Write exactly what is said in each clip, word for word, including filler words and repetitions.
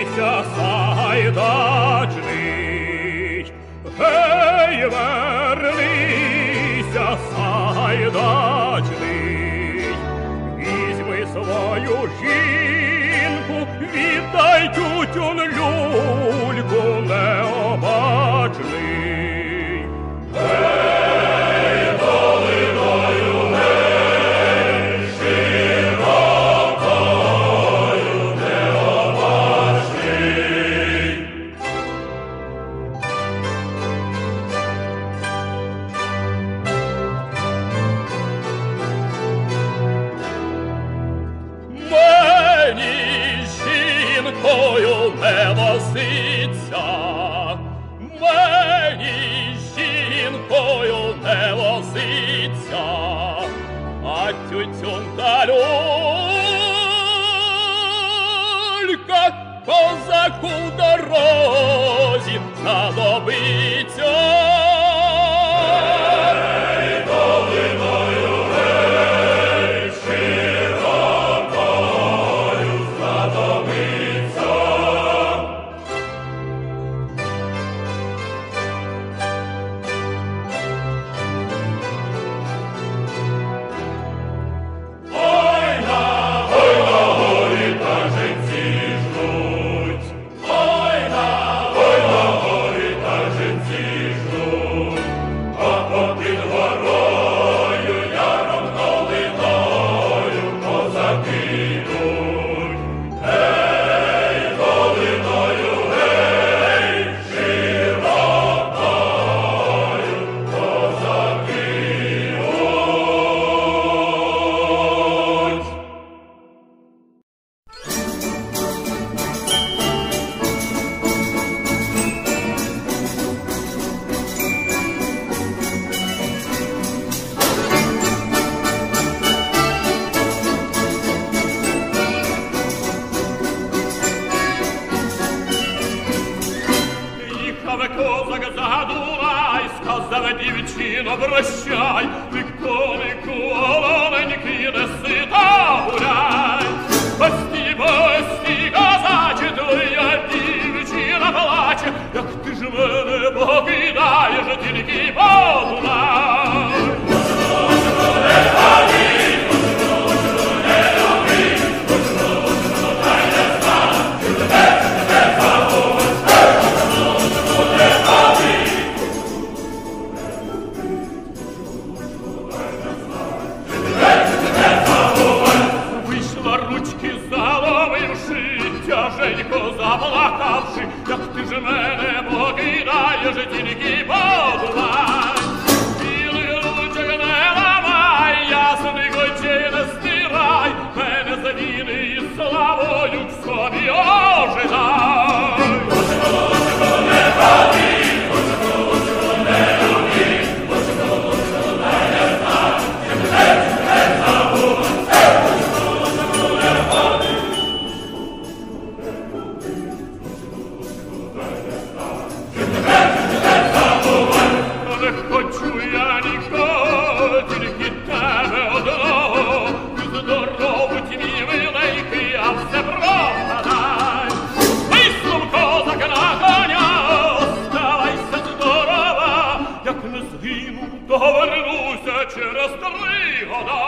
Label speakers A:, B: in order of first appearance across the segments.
A: вернися, сайдачний, гей, вернися, сайдачний, візьми свою жінку, віддай тютюн люльку необачний. Гей, долиною, гей, широкою необачний. Мені жінкою не возиться, мені жінкою не возиться, а тютюн та люлька козаку в дорозі знадобиться. Гей, долиною, гей, широкою знадобиться. Ой на, ой на горі та жінці ждуть, ой на, ой на горі та жінці ждуть, а попід горою яром долиною козаки йдуть. Гей, долиною, гей, широкою козаки йдуть. Їхав козак загадувай, сказав дівчино прощай, ти конику олоненький неси та гуляй. Постій, постій, козаче, твоя дівчина плаче, як ти ж мене покидаєш, тільки подумай. Вийшла ручки заломивши, тяженько заплакавши, як ти ж мене покидаєш, тільки подумай. Білий ручок не ламай, ясних очей не стирай, мене з війни і славою в собі ожидай. Не хочу я нікого, тільки тебе одного, здоровить мій миленький, а все пропадай. Вислав козак на коня, оставайся здорова, як не згину, то вернуся через три года.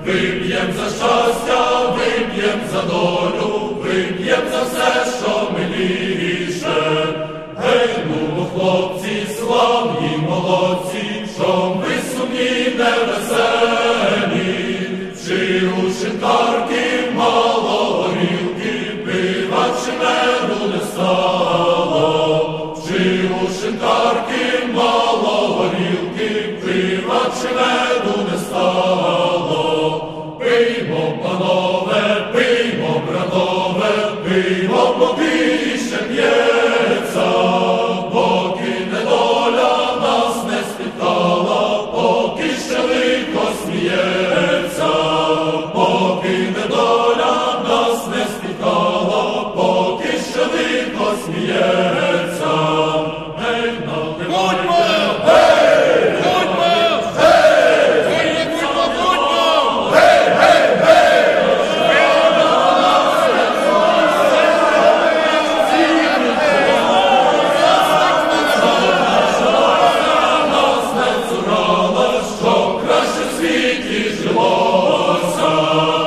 B: Вип'єм за щастя, вип'єм за долю, вип'єм за все, що миліше. Гей, ну, хлопці, славні молодці, що ви сумні невеселі. Чи у шинкарки мало горілки, пива чи меду не стало? Чи у шинкарки мало горілки, пива чи меду не стало? Пиймо, панове, пиймо, братове, пиймо, поки ще п'ється, поки недоля нас не спіткала, поки ще лихо сміється, поки недоля нас не спіткала, поки ще лихо сміється. Гей, наливайте, гей!
C: Будьмо! Гей! Будьмо, будьмо!
B: Гей, гей, гей! Нас не цурала, щоб краще в світі жилося.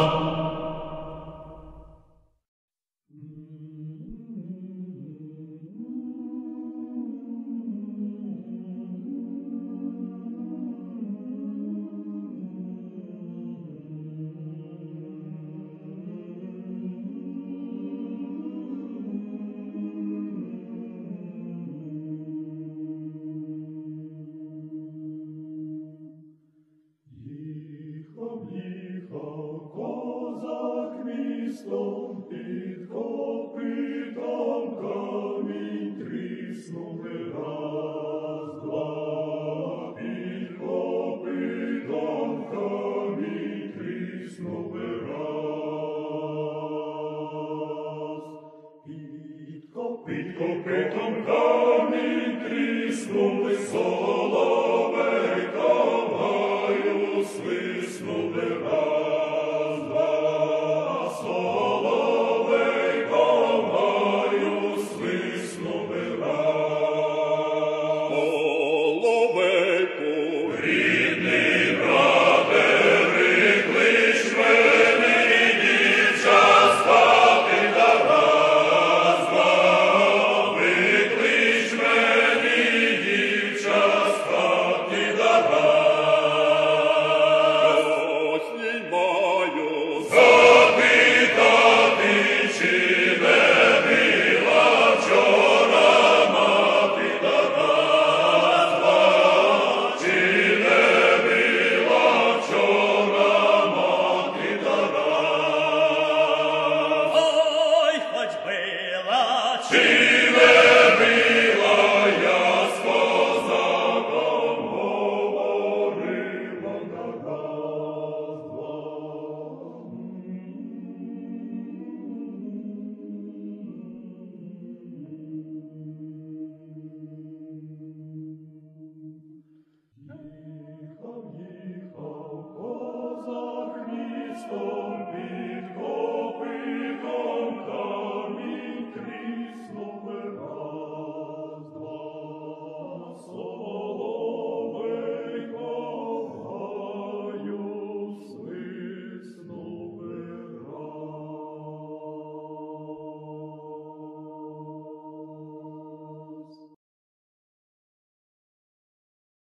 B: Їхав, їхав козак містом, під копитом камінь тріснули раз, два, під копитом камінь тріснули раз. Під копитом